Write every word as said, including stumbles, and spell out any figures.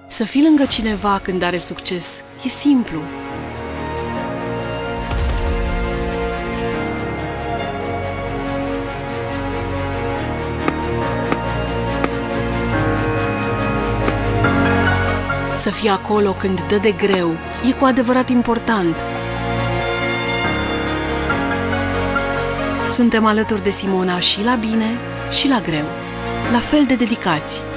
Să fii lângă cineva când are succes e simplu. Să fii acolo când dă de greu e cu adevărat important. Suntem alături de Simona și la bine și la greu, la fel de dedicați.